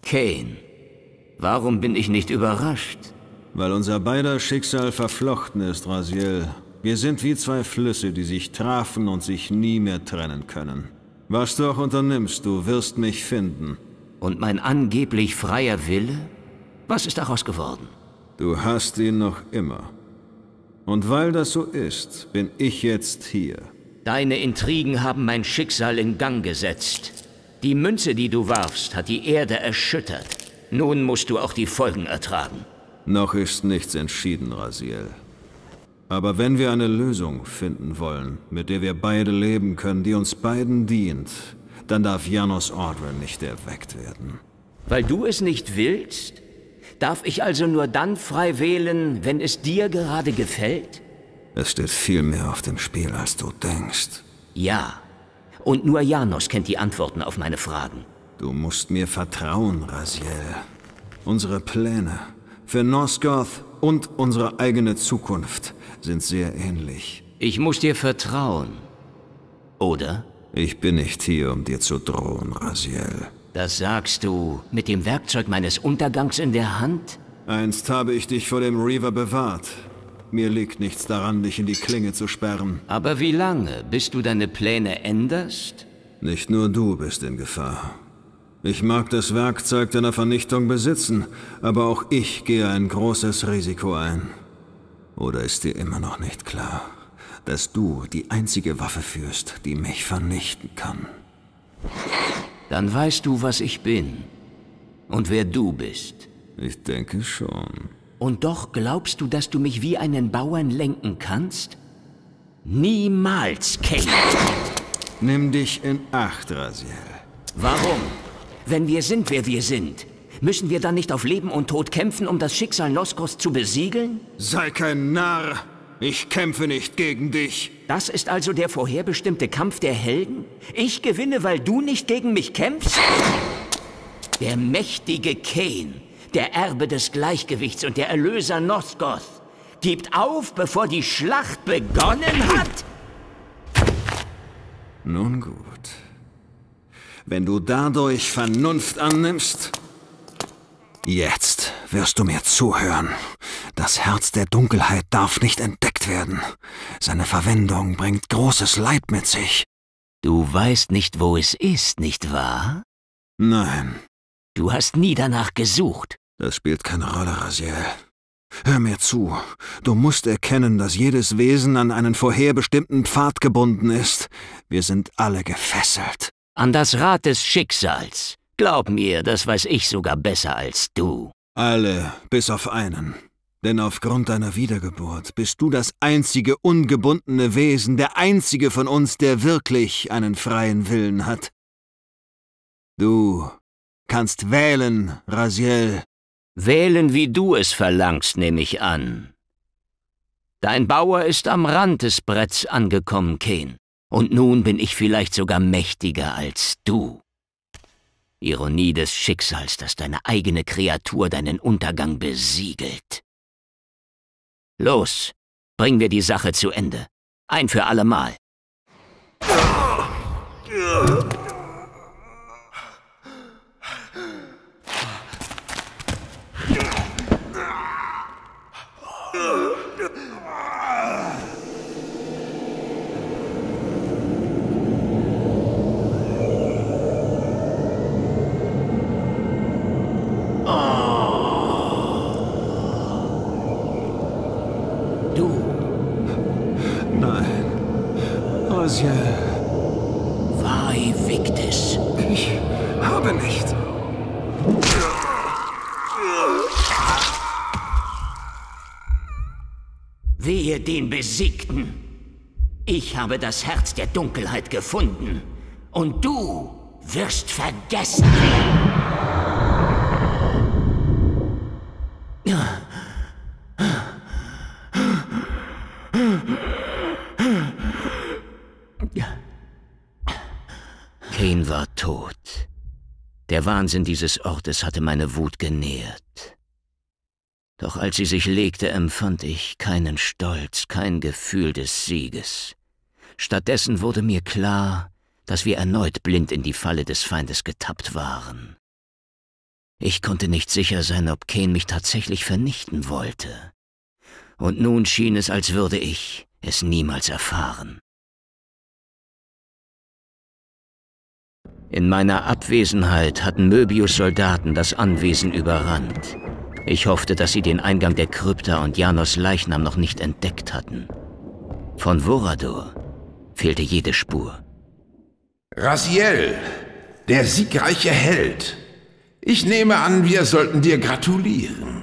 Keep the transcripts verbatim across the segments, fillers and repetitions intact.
Kain, warum bin ich nicht überrascht? Weil unser beider Schicksal verflochten ist, Raziel. Wir sind wie zwei Flüsse, die sich trafen und sich nie mehr trennen können. Was du auch unternimmst, du wirst mich finden. Und mein angeblich freier Wille? Was ist daraus geworden? Du hast ihn noch immer. Und weil das so ist, bin ich jetzt hier. Deine Intrigen haben mein Schicksal in Gang gesetzt. Die Münze, die du warfst, hat die Erde erschüttert. Nun musst du auch die Folgen ertragen. Noch ist nichts entschieden, Raziel. Aber wenn wir eine Lösung finden wollen, mit der wir beide leben können, die uns beiden dient, dann darf Janos Ordre nicht erweckt werden. Weil du es nicht willst? Darf ich also nur dann frei wählen, wenn es dir gerade gefällt? Es steht viel mehr auf dem Spiel, als du denkst. Ja. Und nur Janos kennt die Antworten auf meine Fragen. Du musst mir vertrauen, Raziel. Unsere Pläne für Nosgoth und unsere eigene Zukunft sind sehr ähnlich. Ich muss dir vertrauen. Oder? Ich bin nicht hier, um dir zu drohen, Raziel. Das sagst du mit dem Werkzeug meines Untergangs in der Hand? Einst habe ich dich vor dem Reaver bewahrt. Mir liegt nichts daran, dich in die Klinge zu sperren. Aber wie lange, bis du deine Pläne änderst? Nicht nur du bist in Gefahr. Ich mag das Werkzeug deiner Vernichtung besitzen, aber auch ich gehe ein großes Risiko ein. Oder ist dir immer noch nicht klar, dass du die einzige Waffe führst, die mich vernichten kann? Dann weißt du, was ich bin. Und wer du bist. Ich denke schon. Und doch glaubst du, dass du mich wie einen Bauern lenken kannst? Niemals, Kain. Nimm dich in Acht, Raziel. Warum? Wenn wir sind, wer wir sind, müssen wir dann nicht auf Leben und Tod kämpfen, um das Schicksal Nosgoths zu besiegeln? Sei kein Narr! Ich kämpfe nicht gegen dich! Das ist also der vorherbestimmte Kampf der Helden? Ich gewinne, weil du nicht gegen mich kämpfst? Der mächtige Kain, der Erbe des Gleichgewichts und der Erlöser Nosgoth, gibt auf, bevor die Schlacht begonnen hat? Nun gut. Wenn du dadurch Vernunft annimmst, jetzt wirst du mir zuhören. Das Herz der Dunkelheit darf nicht entdeckt werden. Seine Verwendung bringt großes Leid mit sich. Du weißt nicht, wo es ist, nicht wahr? Nein. Du hast nie danach gesucht. Das spielt keine Rolle, Raziel. Hör mir zu. Du musst erkennen, dass jedes Wesen an einen vorherbestimmten Pfad gebunden ist. Wir sind alle gefesselt. An das Rad des Schicksals. Glaub mir, das weiß ich sogar besser als du. Alle, bis auf einen. Denn aufgrund deiner Wiedergeburt bist du das einzige ungebundene Wesen, der einzige von uns, der wirklich einen freien Willen hat. Du kannst wählen, Raziel. Wählen, wie du es verlangst, nehme ich an. Dein Bauer ist am Rand des Bretts angekommen, Kain. Und nun bin ich vielleicht sogar mächtiger als du. Ironie des Schicksals, dass deine eigene Kreatur deinen Untergang besiegelt. Los, bringen wir die Sache zu Ende. Ein für allemal. Vae Victis. Ich habe nicht. Wehe den Besiegten. Ich habe das Herz der Dunkelheit gefunden. Und du wirst vergessen. Kain war tot. Der Wahnsinn dieses Ortes hatte meine Wut genährt. Doch als sie sich legte, empfand ich keinen Stolz, kein Gefühl des Sieges. Stattdessen wurde mir klar, dass wir erneut blind in die Falle des Feindes getappt waren. Ich konnte nicht sicher sein, ob Kain mich tatsächlich vernichten wollte. Und nun schien es, als würde ich es niemals erfahren. In meiner Abwesenheit hatten Möbius' Soldaten das Anwesen überrannt. Ich hoffte, dass sie den Eingang der Krypta und Janos Leichnam noch nicht entdeckt hatten. Von Vorador fehlte jede Spur. Raziel, der siegreiche Held. Ich nehme an, wir sollten dir gratulieren.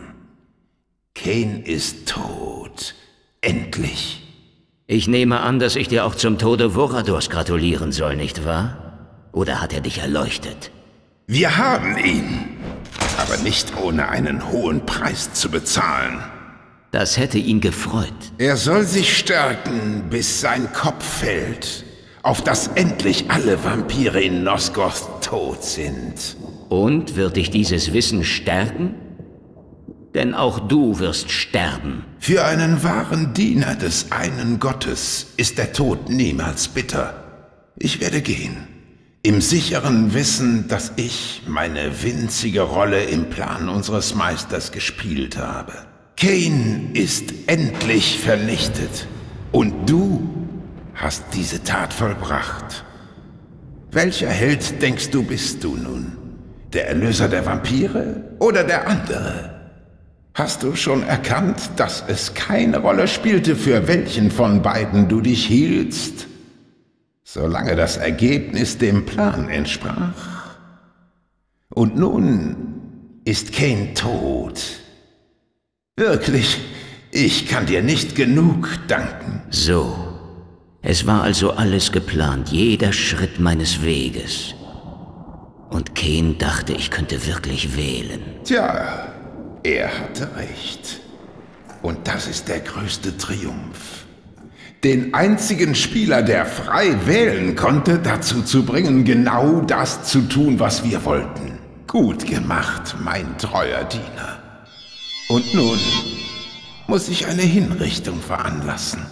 Kain ist tot. Endlich. Ich nehme an, dass ich dir auch zum Tode Voradors gratulieren soll, nicht wahr? Oder hat er dich erleuchtet? Wir haben ihn, aber nicht ohne einen hohen Preis zu bezahlen. Das hätte ihn gefreut. Er soll sich stärken, bis sein Kopf fällt, auf dass endlich alle Vampire in Nosgoth tot sind. Und wird dich dieses Wissen stärken? Denn auch du wirst sterben. Für einen wahren Diener des einen Gottes ist der Tod niemals bitter. Ich werde gehen. Im sicheren Wissen, dass ich meine winzige Rolle im Plan unseres Meisters gespielt habe. Kain ist endlich vernichtet. Und du hast diese Tat vollbracht. Welcher Held denkst du bist du nun? Der Erlöser der Vampire oder der andere? Hast du schon erkannt, dass es keine Rolle spielte, für welchen von beiden du dich hieltst? Solange das Ergebnis dem Plan entsprach. Und nun ist Kain tot. Wirklich, ich kann dir nicht genug danken. So, es war also alles geplant, jeder Schritt meines Weges. Und Kain dachte, ich könnte wirklich wählen. Tja, er hatte recht. Und das ist der größte Triumph. Den einzigen Spieler, der frei wählen konnte, dazu zu bringen, genau das zu tun, was wir wollten. Gut gemacht, mein treuer Diener. Und nun muss ich eine Hinrichtung veranlassen.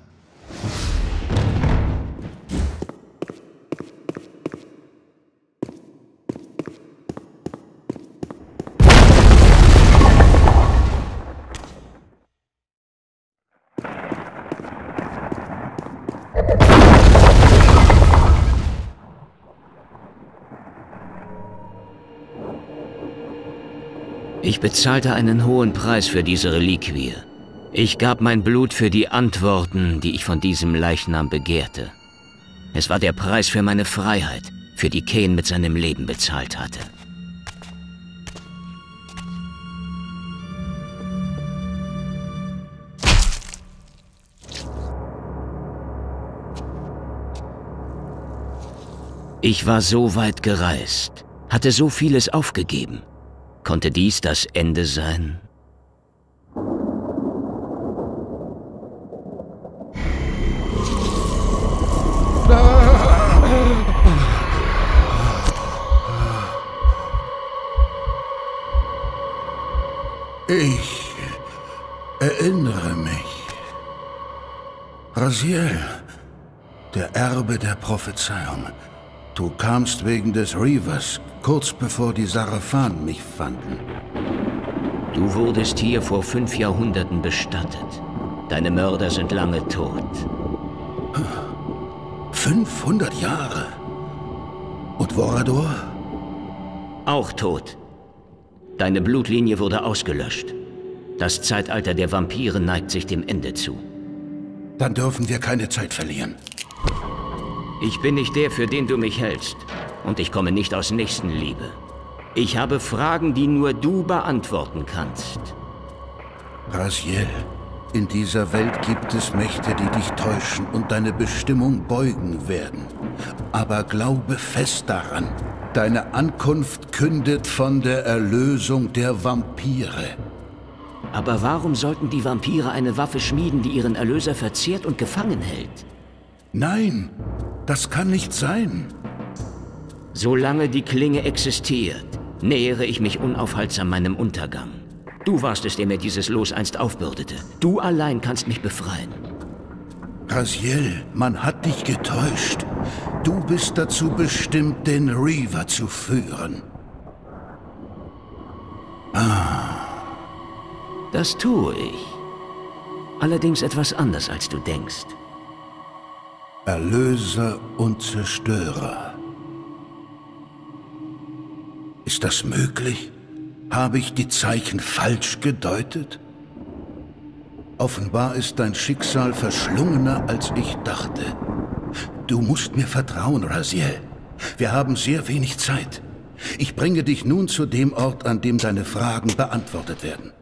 Ich bezahlte einen hohen Preis für diese Reliquie. Ich gab mein Blut für die Antworten, die ich von diesem Leichnam begehrte. Es war der Preis für meine Freiheit, für die Kain mit seinem Leben bezahlt hatte. Ich war so weit gereist, hatte so vieles aufgegeben. Konnte dies das Ende sein? Ich erinnere mich. Raziel, der Erbe der Prophezeiung. Du kamst wegen des Reavers, kurz bevor die Sarafan mich fanden. Du wurdest hier vor fünf Jahrhunderten bestattet. Deine Mörder sind lange tot. fünfhundert Jahre? Und Vorador? Auch tot. Deine Blutlinie wurde ausgelöscht. Das Zeitalter der Vampire neigt sich dem Ende zu. Dann dürfen wir keine Zeit verlieren. Ich bin nicht der, für den du mich hältst. Und ich komme nicht aus Nächstenliebe. Ich habe Fragen, die nur du beantworten kannst. Raziel, in dieser Welt gibt es Mächte, die dich täuschen und deine Bestimmung beugen werden. Aber glaube fest daran, deine Ankunft kündet von der Erlösung der Vampire. Aber warum sollten die Vampire eine Waffe schmieden, die ihren Erlöser verzehrt und gefangen hält? Nein, das kann nicht sein. Solange die Klinge existiert, nähere ich mich unaufhaltsam meinem Untergang. Du warst es, der mir dieses Los einst aufbürdete. Du allein kannst mich befreien. Raziel, man hat dich getäuscht. Du bist dazu bestimmt, den Reaver zu führen. Das tue ich. Allerdings etwas anders, als du denkst. Erlöser und Zerstörer. Ist das möglich? Habe ich die Zeichen falsch gedeutet? Offenbar ist dein Schicksal verschlungener, als ich dachte. Du musst mir vertrauen, Raziel. Wir haben sehr wenig Zeit. Ich bringe dich nun zu dem Ort, an dem deine Fragen beantwortet werden.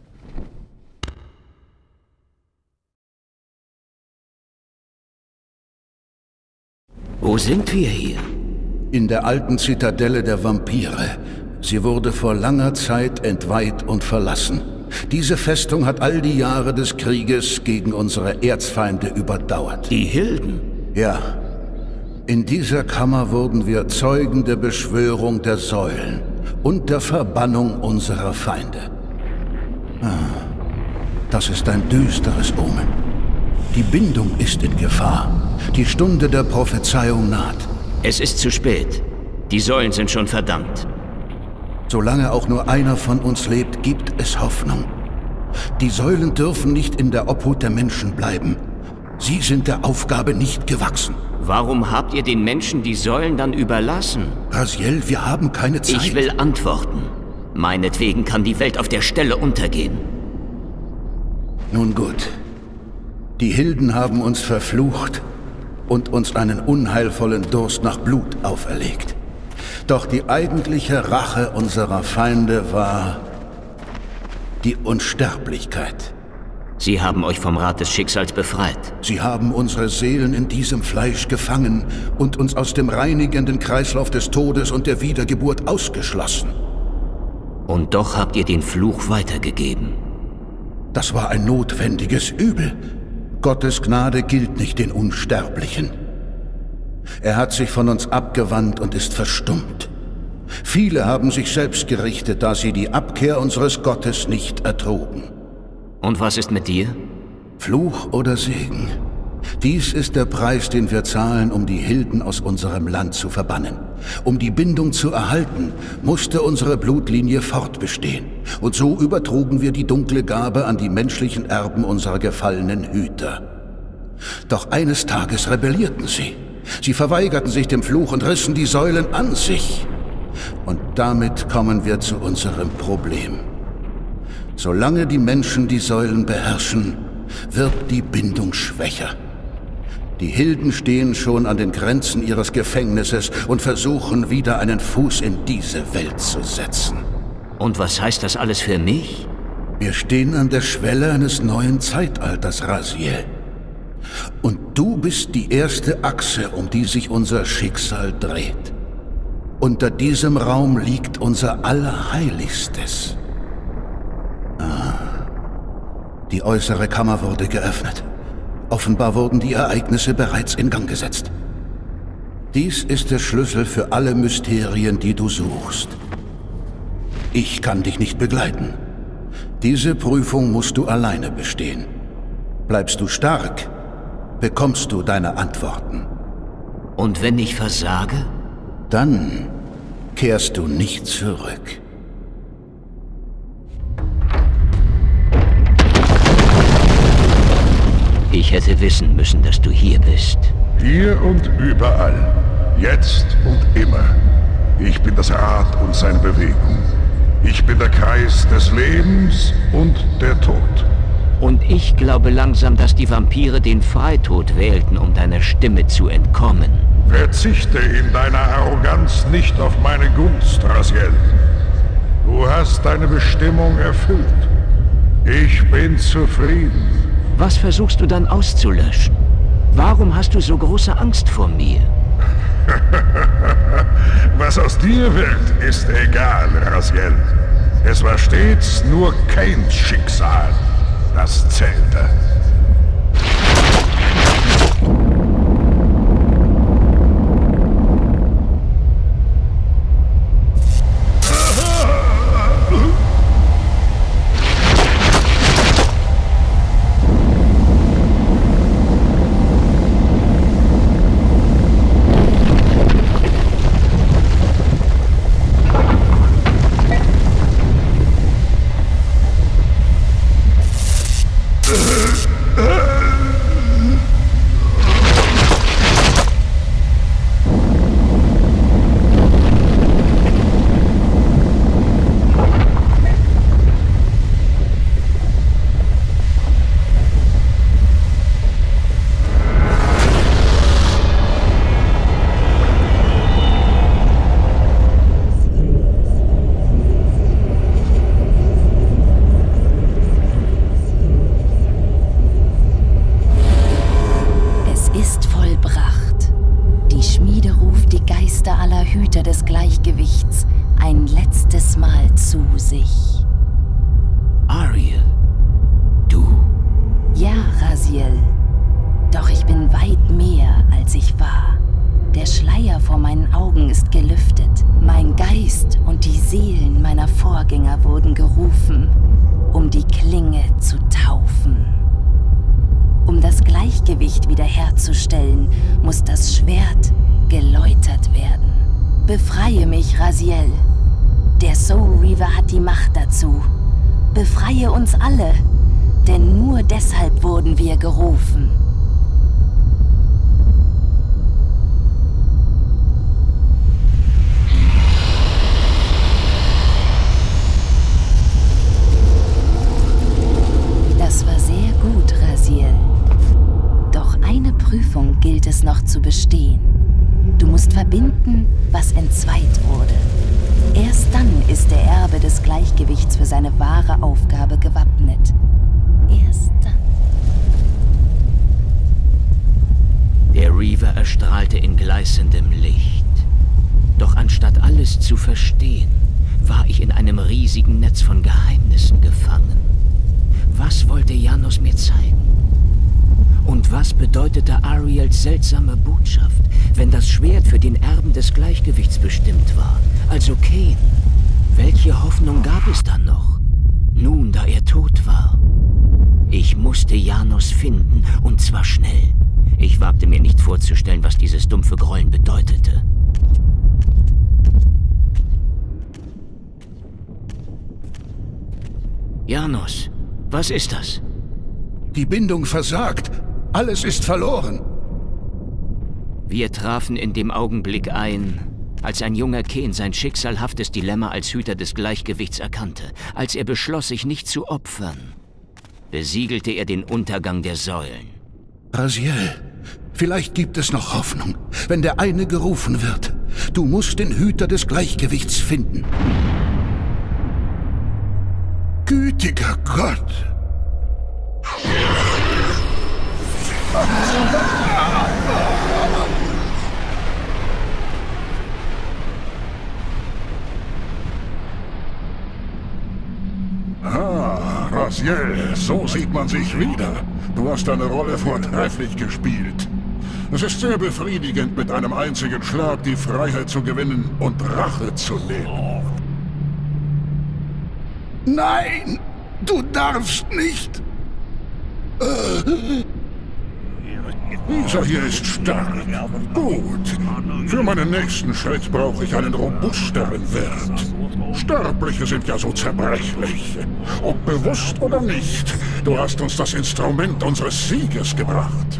Wo sind wir hier? In der alten Zitadelle der Vampire. Sie wurde vor langer Zeit entweiht und verlassen. Diese Festung hat all die Jahre des Krieges gegen unsere Erzfeinde überdauert. Die Hilden? Ja. In dieser Kammer wurden wir Zeugen der Beschwörung der Säulen und der Verbannung unserer Feinde. Ah, das ist ein düsteres Omen. Die Bindung ist in Gefahr. Die Stunde der Prophezeiung naht. Es ist zu spät. Die Säulen sind schon verdammt. Solange auch nur einer von uns lebt, gibt es Hoffnung. Die Säulen dürfen nicht in der Obhut der Menschen bleiben. Sie sind der Aufgabe nicht gewachsen. Warum habt ihr den Menschen die Säulen dann überlassen? Raziel, wir haben keine Zeit. Ich will antworten. Meinetwegen kann die Welt auf der Stelle untergehen. Nun gut. Die Hilden haben uns verflucht und uns einen unheilvollen Durst nach Blut auferlegt. Doch die eigentliche Rache unserer Feinde war die Unsterblichkeit. Sie haben euch vom Rat des Schicksals befreit. Sie haben unsere Seelen in diesem Fleisch gefangen und uns aus dem reinigenden Kreislauf des Todes und der Wiedergeburt ausgeschlossen. Und doch habt ihr den Fluch weitergegeben. Das war ein notwendiges Übel. Gottes Gnade gilt nicht den Unsterblichen. Er hat sich von uns abgewandt und ist verstummt. Viele haben sich selbst gerichtet, da sie die Abkehr unseres Gottes nicht ertrugen. Und was ist mit dir? Fluch oder Segen? Dies ist der Preis, den wir zahlen, um die Hilden aus unserem Land zu verbannen. Um die Bindung zu erhalten, musste unsere Blutlinie fortbestehen. Und so übertrugen wir die dunkle Gabe an die menschlichen Erben unserer gefallenen Hüter. Doch eines Tages rebellierten sie. Sie verweigerten sich dem Fluch und rissen die Säulen an sich. Und damit kommen wir zu unserem Problem. Solange die Menschen die Säulen beherrschen, wird die Bindung schwächer. Die Hilden stehen schon an den Grenzen ihres Gefängnisses und versuchen wieder einen Fuß in diese Welt zu setzen. Und was heißt das alles für mich? Wir stehen an der Schwelle eines neuen Zeitalters, Raziel. Und du bist die erste Achse, um die sich unser Schicksal dreht. Unter diesem Raum liegt unser Allerheiligstes. Ah. Die äußere Kammer wurde geöffnet. Offenbar wurden die Ereignisse bereits in Gang gesetzt. Dies ist der Schlüssel für alle Mysterien, die du suchst. Ich kann dich nicht begleiten. Diese Prüfung musst du alleine bestehen. Bleibst du stark, bekommst du deine Antworten. Und wenn ich versage? Dann kehrst du nicht zurück. Ich hätte wissen müssen, dass du hier bist. Hier und überall. Jetzt und immer. Ich bin das Rad und seine Bewegung. Ich bin der Kreis des Lebens und der Tod. Und ich glaube langsam, dass die Vampire den Freitod wählten, um deiner Stimme zu entkommen. Verzichte in deiner Arroganz nicht auf meine Gunst, Raziel. Du hast deine Bestimmung erfüllt. Ich bin zufrieden. Was versuchst du dann auszulöschen? Warum hast du so große Angst vor mir? Was aus dir wird, ist egal, Raziel. Es war stets nur Kains Schicksal, das zählte. letzter aller Hüter des Gleichgewichts ein letztes Mal zu sich. Ariel, du? Ja, Raziel. Doch ich bin weit mehr, als ich war. Der Schleier vor meinen Augen ist gelüftet. Mein Geist und die Seelen meiner Vorgänger wurden gerufen, um die Klinge zu taufen. Um das Gleichgewicht wiederherzustellen, muss das Schwert geläutert werden. Befreie mich, Raziel. Der Soul Reaver hat die Macht dazu. Befreie uns alle, denn nur deshalb wurden wir gerufen. Das war sehr gut, Raziel. Doch eine Prüfung gilt es noch zu bestehen. Du musst verbinden, was entzweit wurde. Erst dann ist der Erbe des Gleichgewichts für seine wahre Aufgabe gewappnet. Erst dann. Der Reaver erstrahlte in gleißendem Licht. Doch anstatt alles zu verstehen, war ich in einem riesigen Netz von Geheimnissen gefangen. Was wollte Janos mir zeigen? Und was bedeutete Ariels seltsame Botschaft, wenn das Schwert für den Erben des Gleichgewichts bestimmt war? Also Kain. Welche Hoffnung gab es dann noch? Nun, da er tot war. Ich musste Janos finden, und zwar schnell. Ich wagte mir nicht vorzustellen, was dieses dumpfe Grollen bedeutete. Janos, was ist das? Die Bindung versagt. Alles ist verloren. Wir trafen in dem Augenblick ein, als ein junger Kain sein schicksalhaftes Dilemma als Hüter des Gleichgewichts erkannte. Als er beschloss, sich nicht zu opfern, besiegelte er den Untergang der Säulen. Raziel, vielleicht gibt es noch Hoffnung, wenn der eine gerufen wird. Du musst den Hüter des Gleichgewichts finden. Gütiger Gott! Ah, Raziel, so sieht man sich wieder. Du hast deine Rolle vortrefflich gespielt. Es ist sehr befriedigend, mit einem einzigen Schlag die Freiheit zu gewinnen und Rache zu nehmen. Nein! Du darfst nicht! Dieser hier ist stark. Gut. Für meinen nächsten Schritt brauche ich einen robusteren Wirt. Sterbliche sind ja so zerbrechlich. Ob bewusst oder nicht, du hast uns das Instrument unseres Sieges gebracht.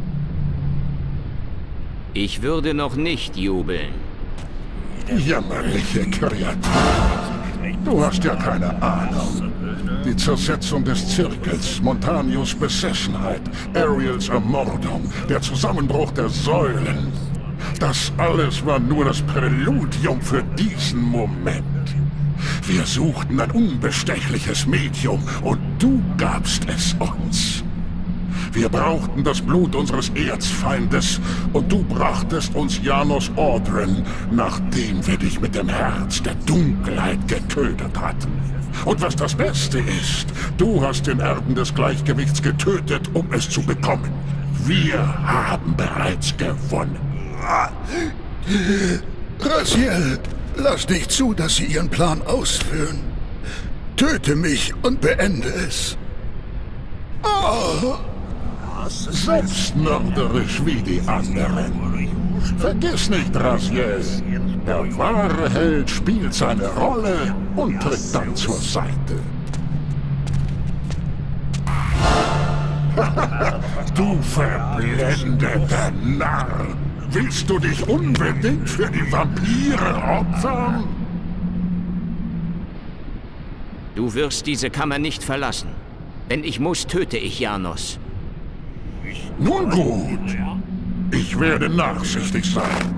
Ich würde noch nicht jubeln. Jämmerliche Kreatur. Du hast ja keine Ahnung. Die Zersetzung des Zirkels, Montanius' Besessenheit, Ariels Ermordung, der Zusammenbruch der Säulen. Das alles war nur das Präludium für diesen Moment. Wir suchten ein unbestechliches Medium und du gabst es uns. Wir brauchten das Blut unseres Erzfeindes und du brachtest uns Janos Audren, nachdem wir dich mit dem Herz der Dunkelheit getötet hatten. Und was das Beste ist, du hast den Erben des Gleichgewichts getötet, um es zu bekommen. Wir haben bereits gewonnen. Raziel, lass nicht zu, dass sie ihren Plan ausführen. Töte mich und beende es. Oh. Selbstmörderisch wie die anderen. Vergiss nicht, Raziel. Der wahre Held spielt seine Rolle und tritt dann zur Seite. Du verblendeter Narr! Willst du dich unbedingt für die Vampire opfern? Du wirst diese Kammer nicht verlassen. Wenn ich muss, töte ich Janos. Nun gut. Ich werde nachsichtig sein.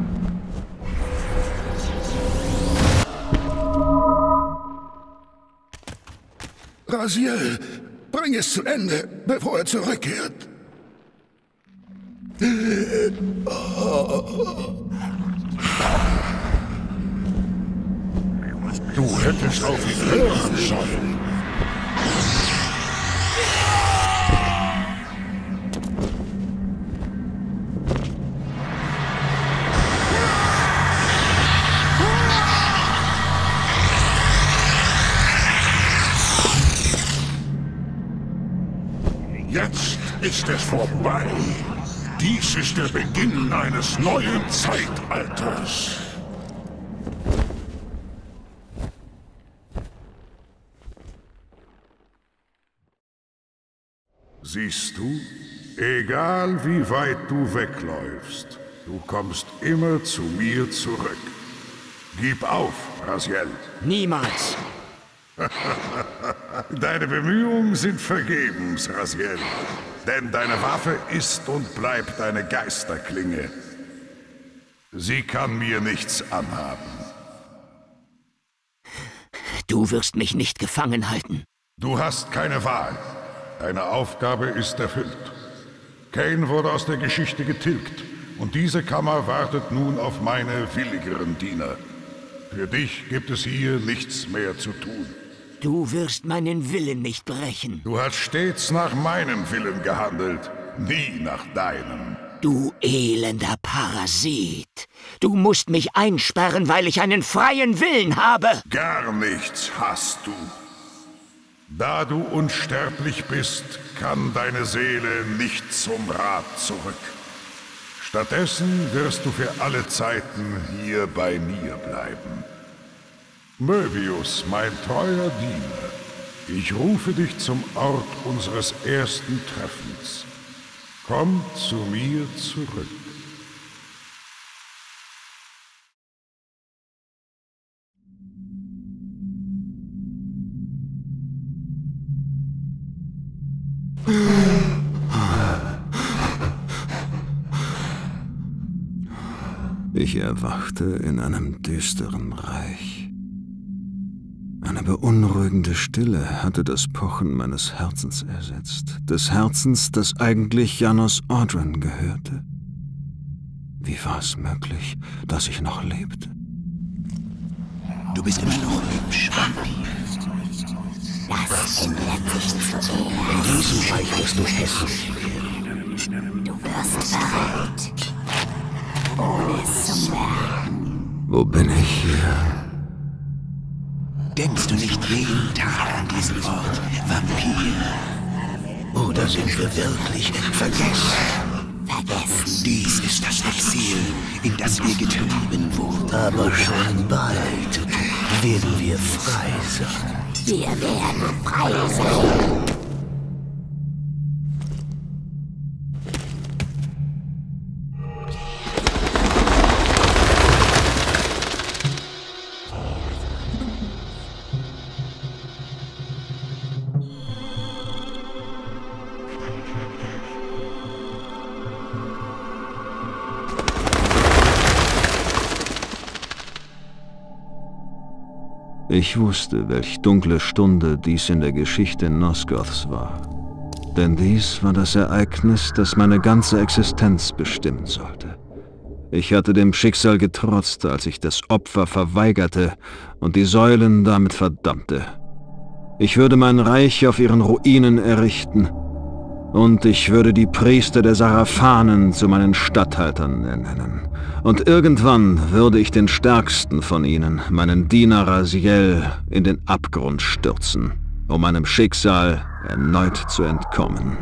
Raziel, bring es zu Ende, bevor er zurückkehrt. Oh. hättest auf ihn hören sollen. Jetzt ist es vorbei. Dies ist der Beginn eines neuen Zeitalters. Siehst du, egal wie weit du wegläufst, du kommst immer zu mir zurück. Gib auf, Raziel. Niemals. Deine Bemühungen sind vergebens, Raziel. Denn deine Waffe ist und bleibt eine Geisterklinge. Sie kann mir nichts anhaben. Du wirst mich nicht gefangen halten. Du hast keine Wahl. Deine Aufgabe ist erfüllt. Kain wurde aus der Geschichte getilgt, und diese Kammer wartet nun auf meine willigeren Diener. Für dich gibt es hier nichts mehr zu tun. Du wirst meinen Willen nicht brechen. Du hast stets nach meinem Willen gehandelt, nie nach deinem. Du elender Parasit. Du musst mich einsperren, weil ich einen freien Willen habe. Gar nichts hast du. Da du unsterblich bist, kann deine Seele nicht zum Rat zurück. Stattdessen wirst du für alle Zeiten hier bei mir bleiben. Möbius, mein treuer Diener, ich rufe dich zum Ort unseres ersten Treffens. Komm zu mir zurück. Ich erwachte in einem düsteren Reich. Eine beunruhigende Stille hatte das Pochen meines Herzens ersetzt. Des Herzens, das eigentlich Janos Audren gehörte. Wie war es möglich, dass ich noch lebte? Du bist immer noch hübsch, Vampir. Das ändert sich zu In diesem Reich wirst du hässlich werden. Du wirst verrückt, ohne es zu merken. Wo bin ich hier? Denkst du nicht jeden Tag an diesen Ort, Vampir? Oder sind wir wirklich vergessen? Vergessen. Dies ist das Exil, in das wir getrieben wurden. Aber schon bald werden wir frei sein. Wir werden frei sein. Ich wusste, welch dunkle Stunde dies in der Geschichte Nosgoths war. Denn dies war das Ereignis, das meine ganze Existenz bestimmen sollte. Ich hatte dem Schicksal getrotzt, als ich das Opfer verweigerte und die Säulen damit verdammte. Ich würde mein Reich auf ihren Ruinen errichten, und ich würde die Priester der Saraphanen zu meinen Statthaltern ernennen. Und irgendwann würde ich den stärksten von ihnen, meinen Diener Raziel, in den Abgrund stürzen, um meinem Schicksal erneut zu entkommen.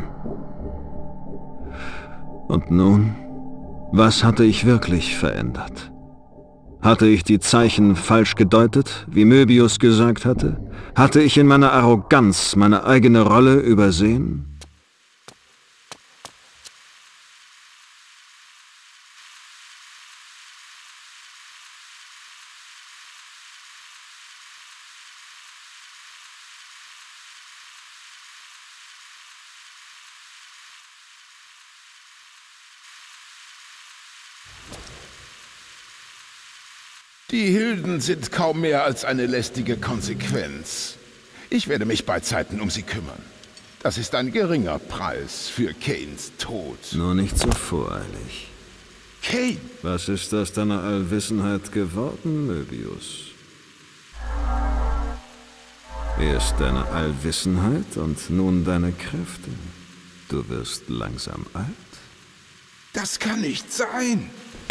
Und nun, was hatte ich wirklich verändert? Hatte ich die Zeichen falsch gedeutet, wie Möbius gesagt hatte? Hatte ich in meiner Arroganz meine eigene Rolle übersehen? Die Hilden sind kaum mehr als eine lästige Konsequenz. Ich werde mich bei Zeiten um sie kümmern. Das ist ein geringer Preis für Kains Tod. Nur nicht so voreilig. Kain! Was ist aus deiner Allwissenheit geworden, Möbius? Erst deine Allwissenheit und nun deine Kräfte. Du wirst langsam alt. Das kann nicht sein.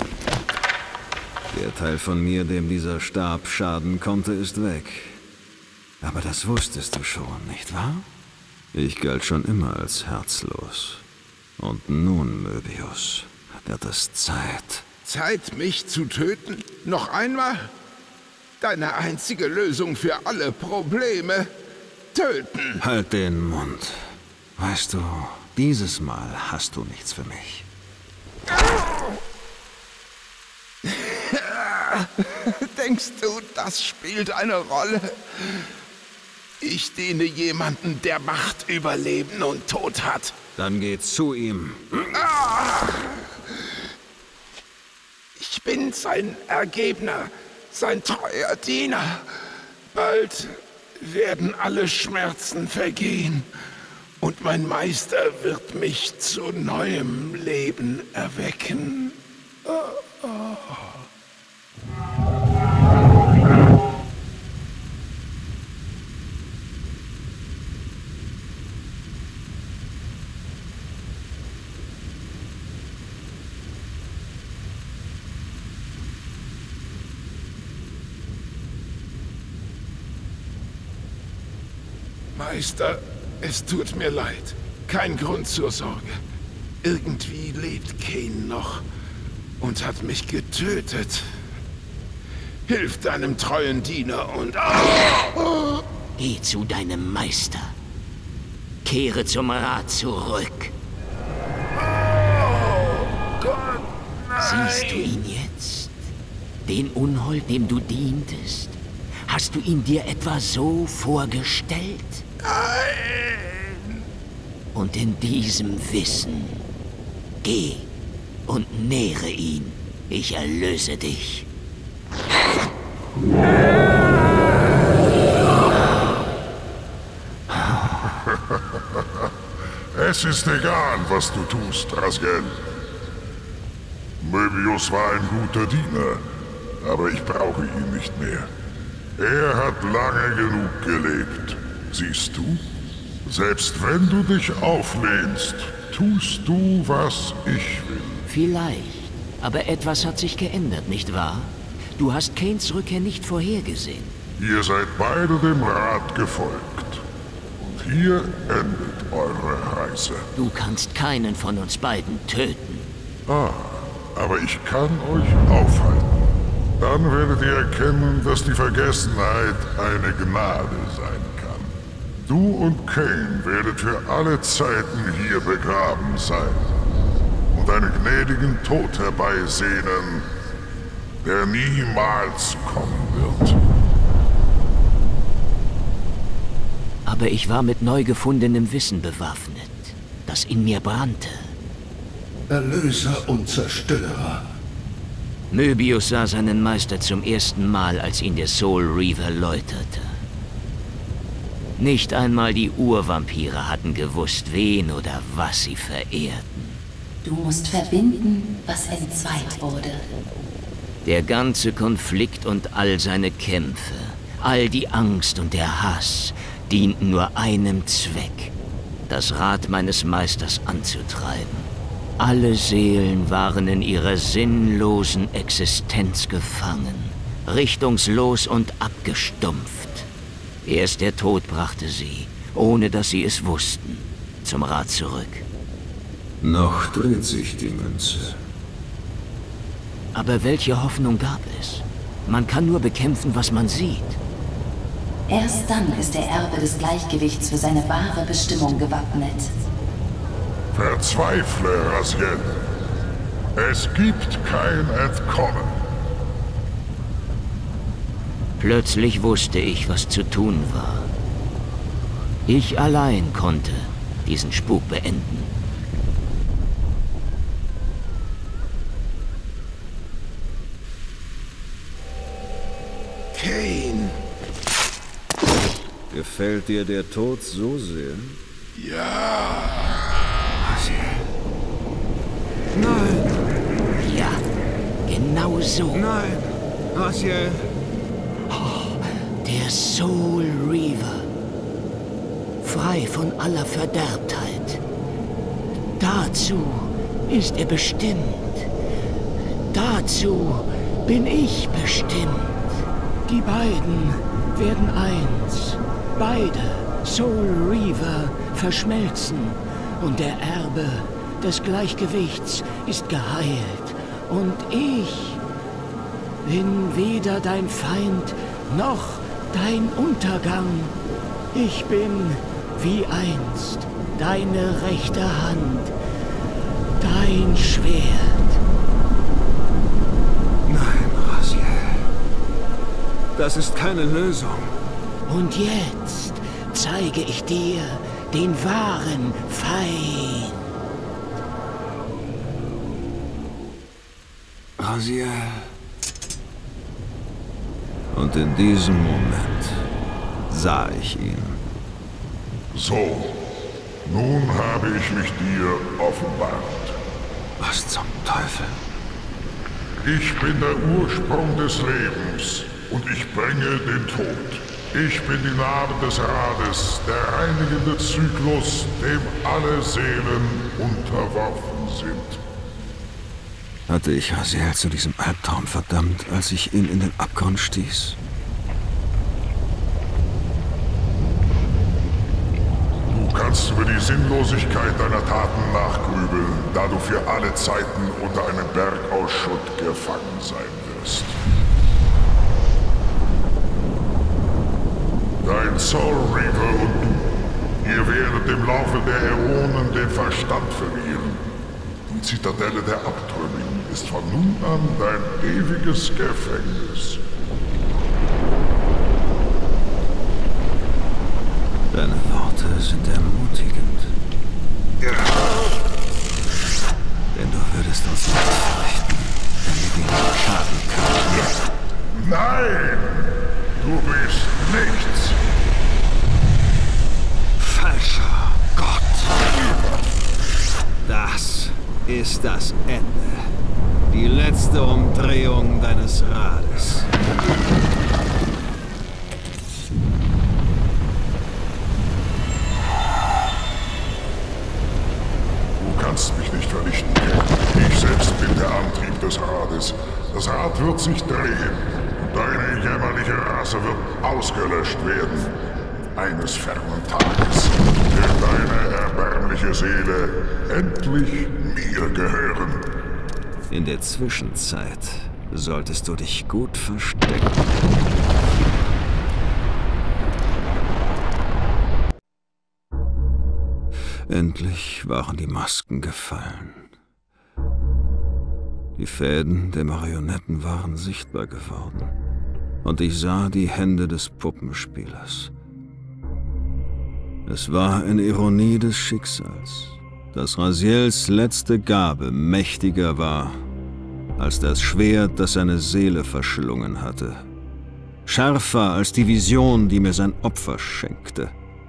Der Teil von mir, dem dieser Stab schaden konnte, ist weg. Aber das wusstest du schon, nicht wahr? Ich galt schon immer als herzlos. Und nun, Möbius, wird es Zeit. Zeit, mich zu töten? Noch einmal? Deine einzige Lösung für alle Probleme? Töten! Halt den Mund. Weißt du, dieses Mal hast du nichts für mich. Denkst du, das spielt eine Rolle? Ich diene jemanden, der Macht über Leben und Tod hat. Dann geh zu ihm. Ich bin sein Ergebener, sein treuer Diener. Bald werden alle Schmerzen vergehen und mein Meister wird mich zu neuem Leben erwecken. Oh, oh. Meister, es tut mir leid. Kein Grund zur Sorge. Irgendwie lebt Kain noch und hat mich getötet. Hilf deinem treuen Diener und... Oh! Geh zu deinem Meister. Kehre zum Rat zurück. Oh Gott, nein! Siehst du ihn jetzt? Den Unhold, dem du dientest? Hast du ihn dir etwa so vorgestellt? Nein! Und in diesem Wissen, geh und nähre ihn. Ich erlöse dich. Es ist egal, was du tust, Raziel. Möbius war ein guter Diener, aber ich brauche ihn nicht mehr. Er hat lange genug gelebt. Siehst du? Selbst wenn du dich auflehnst, tust du, was ich will. Vielleicht. Aber etwas hat sich geändert, nicht wahr? Du hast Kains Rückkehr nicht vorhergesehen. Ihr seid beide dem Rat gefolgt. Und hier endet eure Reise. Du kannst keinen von uns beiden töten. Ah, aber ich kann euch aufhalten. Dann werdet ihr erkennen, dass die Vergessenheit eine Gnade sein kann. Du und Kain werdet für alle Zeiten hier begraben sein und einen gnädigen Tod herbeisehnen, der niemals kommen wird. Aber ich war mit neu gefundenem Wissen bewaffnet, das in mir brannte. Erlöser und Zerstörer. Möbius sah seinen Meister zum ersten Mal, als ihn der Soul Reaver läuterte. Nicht einmal die Urvampire hatten gewusst, wen oder was sie verehrten. Du musst verbinden, was entzweit wurde. Der ganze Konflikt und all seine Kämpfe, all die Angst und der Hass dienten nur einem Zweck, das Rad meines Meisters anzutreiben. Alle Seelen waren in ihrer sinnlosen Existenz gefangen, richtungslos und abgestumpft. Erst der Tod brachte sie, ohne dass sie es wussten, zum Rat zurück. Noch dreht sich die Münze. Aber welche Hoffnung gab es? Man kann nur bekämpfen, was man sieht. Erst dann ist der Erbe des Gleichgewichts für seine wahre Bestimmung gewappnet. Verzweifle, Raziel. Es gibt kein Entkommen. Plötzlich wusste ich, was zu tun war. Ich allein konnte diesen Spuk beenden. Kain. Gefällt dir der Tod so sehr? Ja. Nein! Ja, genau so. Nein! Raziel! Der Soul Reaver. frei von aller Verderbtheit. Dazu ist er bestimmt. Dazu bin ich bestimmt. Die beiden werden eins. Beide, Soul Reaver, verschmelzen und der Erbe des Gleichgewichts ist geheilt. Und ich bin weder dein Feind noch dein Untergang. Ich bin wie einst deine rechte Hand, dein Schwert. Nein, Raziel. Das ist keine Lösung. Und jetzt zeige ich dir den wahren Feind. Raziel. Und in diesem Moment sah ich ihn. So, nun habe ich mich dir offenbart. Was zum Teufel? Ich bin der Ursprung des Lebens und ich bringe den Tod. Ich bin die Narbe des Rades, der reinigende Zyklus, dem alle Seelen unterworfen sind. Hatte ich Raziel zu diesem Albtraum verdammt, als ich ihn in den Abgrund stieß? Du kannst über die Sinnlosigkeit deiner Taten nachgrübeln, da du für alle Zeiten unter einem Berg aus Schutt gefangen sein wirst. Dein Soul Reaver und du, ihr werdet im Laufe der Äonen den Verstand verlieren. Die Zitadelle der Abtrünnigen ist von nun an dein ewiges Gefängnis. Deine Worte sind ermutigend. Ja. Denn du würdest uns nicht fürchten, wenn wir dir nicht schaden können. Nein! Du bist nichts! Falscher Gott! Das ist das Ende. Die letzte Umdrehung deines Rades. Du kannst mich nicht vernichten. Ich selbst bin der Antrieb des Rades. Das Rad wird sich drehen. Und deine jämmerliche Rasse wird ausgelöscht werden. Eines fernen Tages wird deine erbärmliche Seele endlich mir gehören. In der Zwischenzeit solltest du dich gut verstecken. Endlich waren die Masken gefallen. Die Fäden der Marionetten waren sichtbar geworden. Und ich sah die Hände des Puppenspielers. Es war eine Ironie des Schicksals, dass Raziels letzte Gabe mächtiger war als das Schwert, das seine Seele verschlungen hatte. Schärfer als die Vision, die mir sein Opfer schenkte.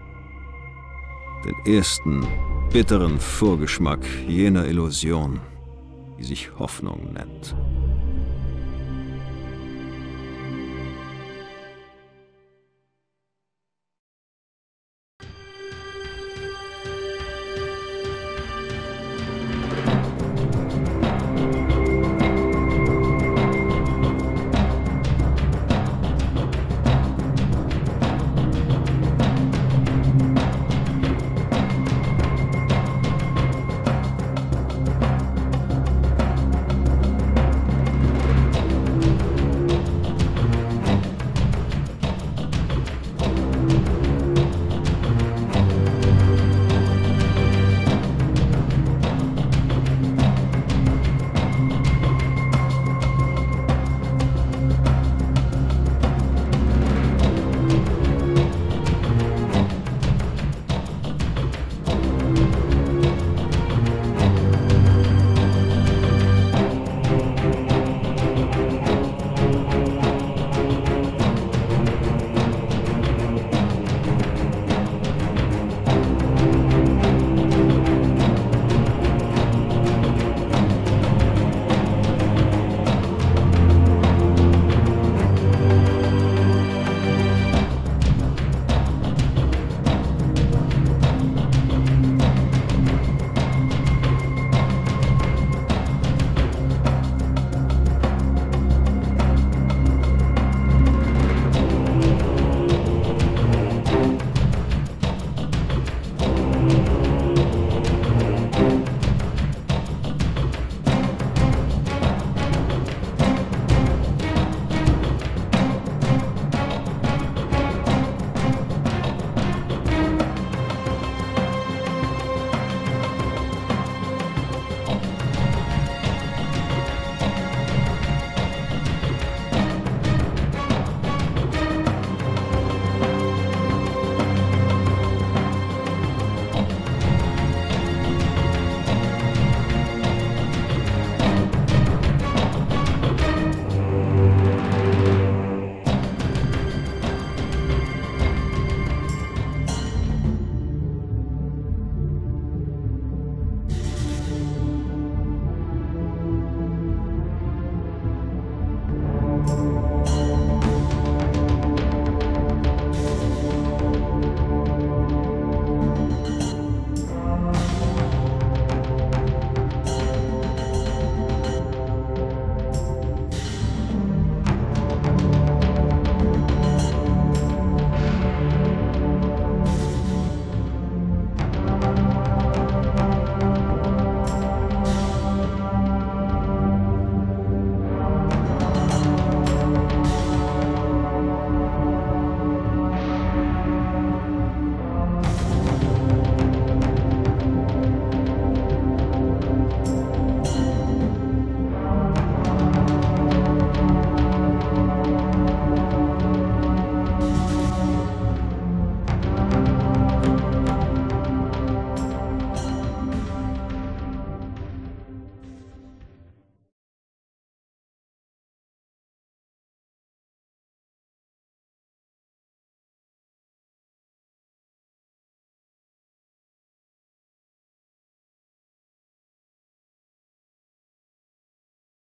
Den ersten bitteren Vorgeschmack jener Illusion, die sich Hoffnung nennt.